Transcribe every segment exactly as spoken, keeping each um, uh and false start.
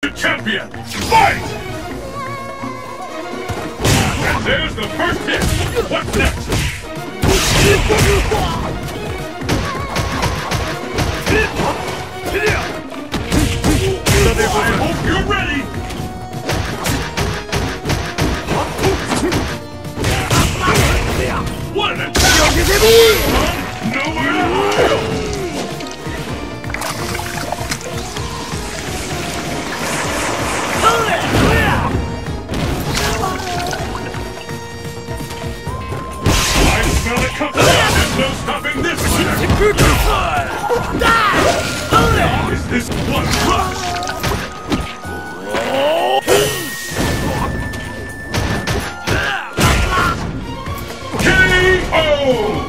The champion! Fight! And there's the first hit! What's next? I hope you're ready! What an attack! Nowhere to hide! There's no stopping this one! Is this one rush? K O!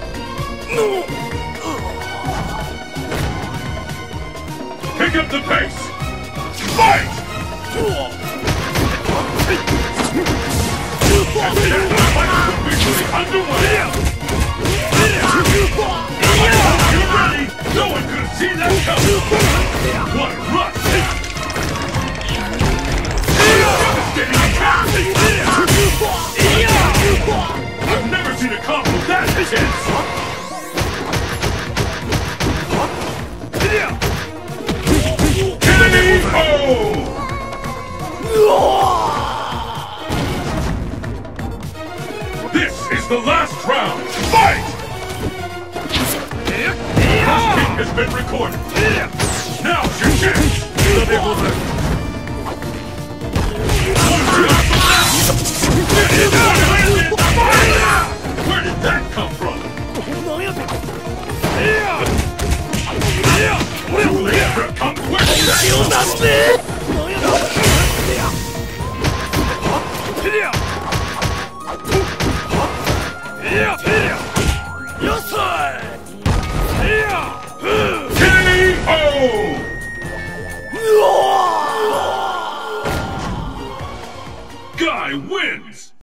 Pick up the pace! Fight! And that fight is officially underway! You ready? No one could see that coming! What a rush! Devastating attack! I've never seen a combo that intense! K O! This is the last round! Fight! First kick has been recorded. Now's your chance! Where did that come from? Julie ever come where did that come from? Guy wins!